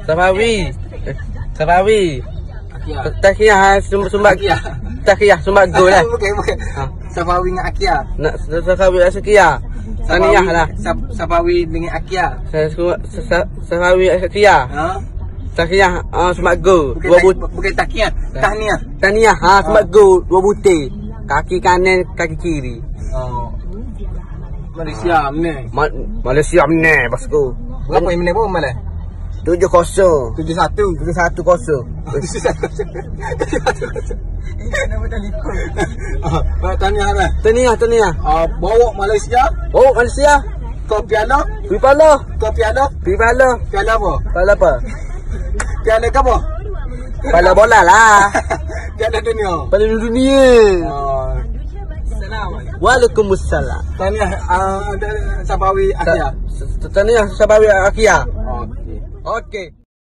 Safawi. Safawi. Akia. Tahiyah sumbat. Tahiyah sumbat gol lah. Bukan. Safawi dengan Akia. Nak Safawi Akia. Tahiyah lah. Safawi dengan Akia. Safawi Akia. Ha? Tahiyah sumbat gol. Bukan tahniah. Tahniah. Tahniah sumbat gol 2 butir. Kaki kanan, kaki kiri. Oh. Malaysia menang. Malaysia menang bosku. Berapa yang menang pun malah? 7-0. 7-1. 7-1-0. Nama dah likut. Tahniah lah. Tahniah. Bawa Malaysia. Oh, Malaysia. Ke piala. Pergi pala. Piala apa? Pala apa? Piala ke apa? Pala bola lah. Piala dunia. Pala dunia. Waalaikumsalam. Tahniah Sabawi Akia. Tahniah Sabawi Akia. Okey.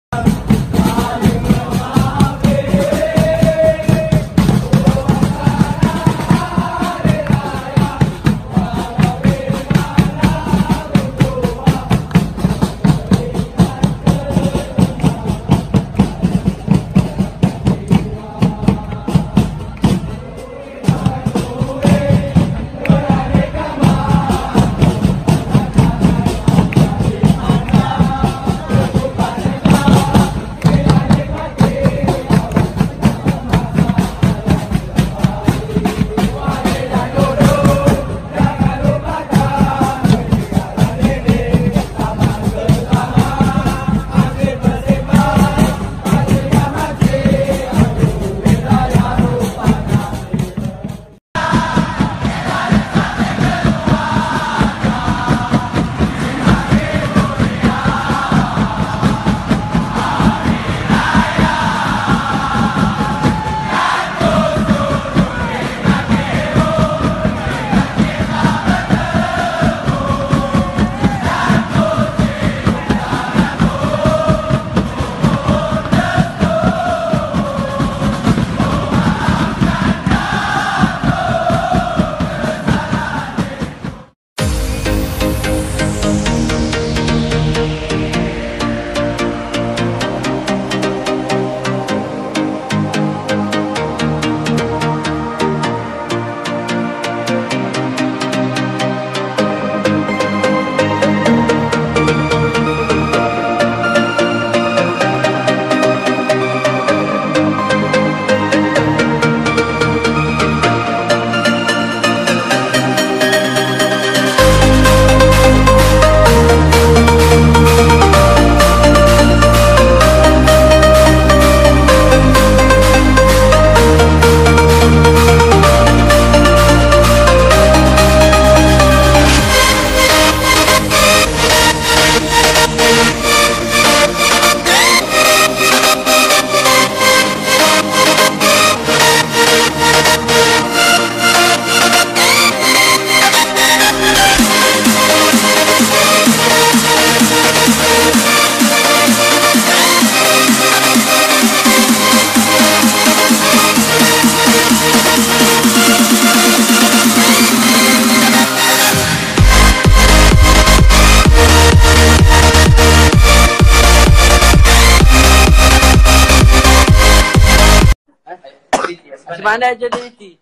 Mana JDT?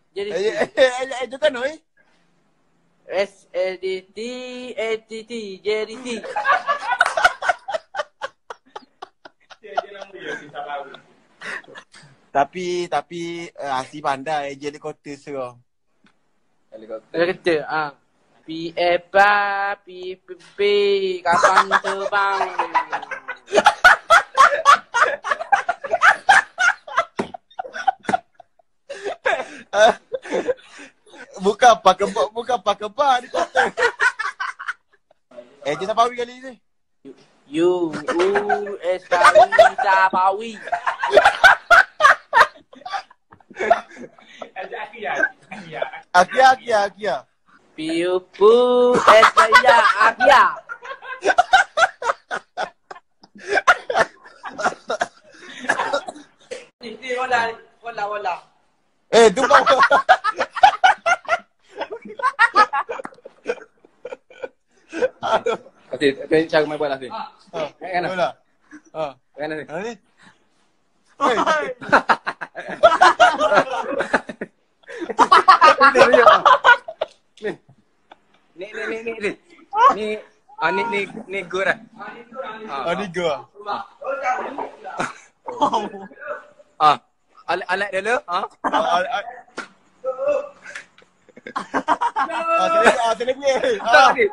Itu kan oi. SLDT, ATT, JDT. Tapi Asi pandai je helikopter serah. Helikopter PFP kapan terbang? Bukan apa kebab ni kota. Dia Sabawi kali ni. Sabawi. Akia. Piupu saya Akia. Ini wala. Tu kau. Okey, cara main bola ni. Bola. Mana ni? Ha ni. Ni good lah. Ni go. Alat dulu. Sini. Tak ni.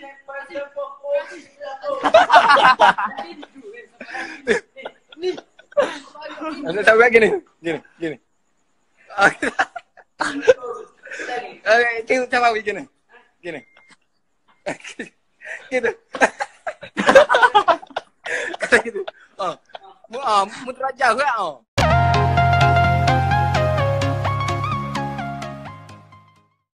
Anda tahu kan gini. Tengok cara gini. Gitu. Kata gitu. Mu terajah ke?